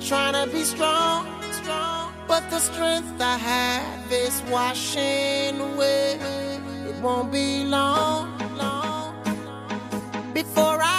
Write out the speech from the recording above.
trying to be strong, but the strength I have is washing away. It won't be long before I